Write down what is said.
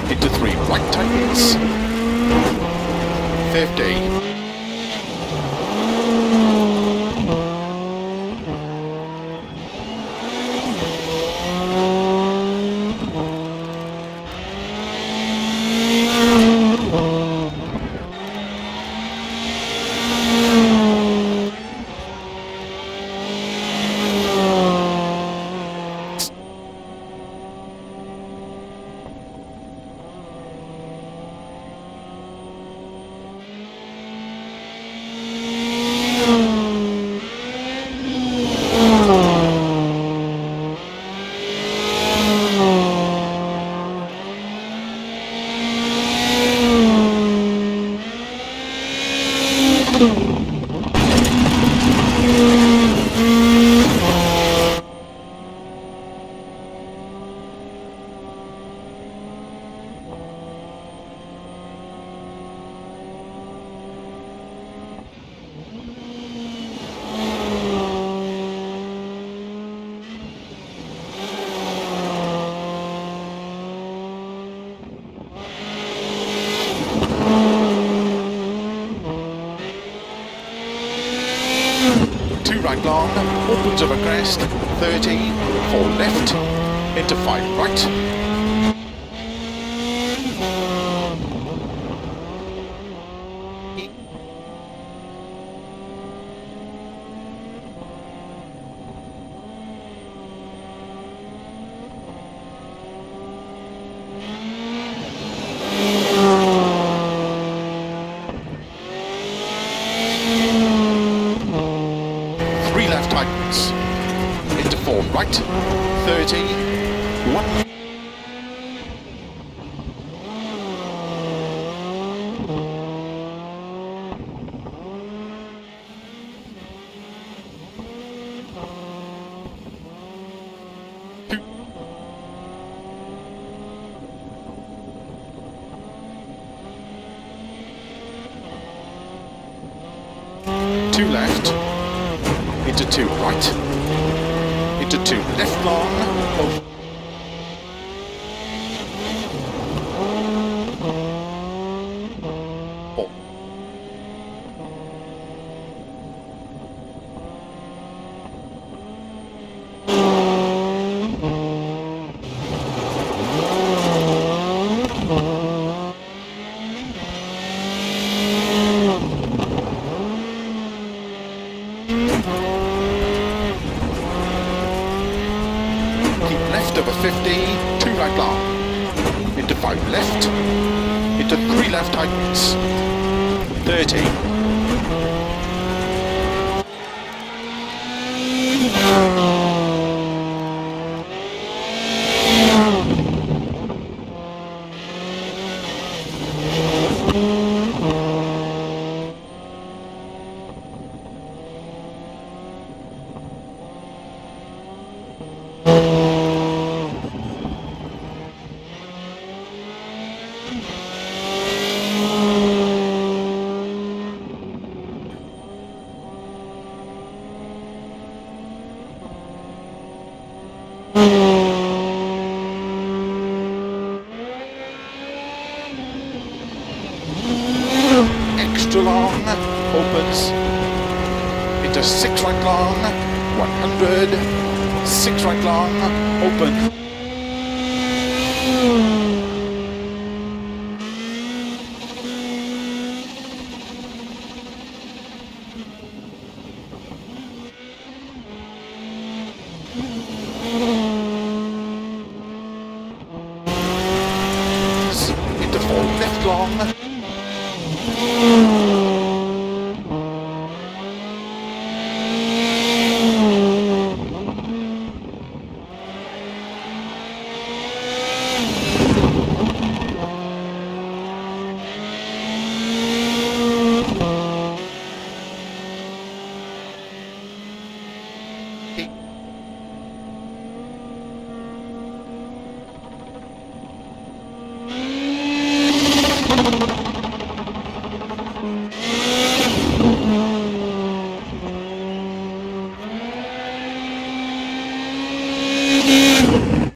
into 3 right tightens, 50. Right long, opens of a crest, 30, 4 left, into 5 right. Tightens into 4 right, 30, 1. Two left. Into 2 right, into 2 left long, over. Left over 50, 2 right long, into 5 left, into 3 left tightens, 30. Extra long, opens into 6 right long, 100, 6 right long, open. Into 4 left long.